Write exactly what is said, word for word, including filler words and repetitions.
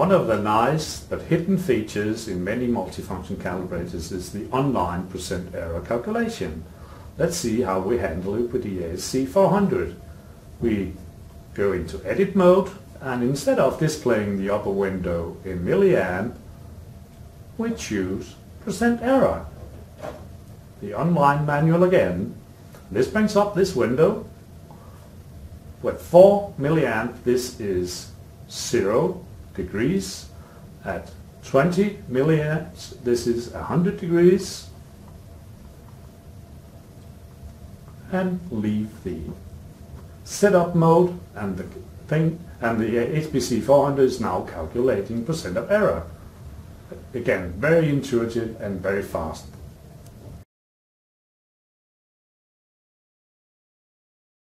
One of the nice but hidden features in many multifunction calibrators is the online percent error calculation. Let's see how we handle it with the A S C four hundred. We go into edit mode, and instead of displaying the upper window in milliamp, we choose percent error. The online manual again. This brings up this window. With four milliamp, this is zero degrees. At twenty milliamps, this is one hundred degrees. And leave the setup mode, and the thing and the H P C four hundred is now calculating percent of error. Again, very intuitive and very fast.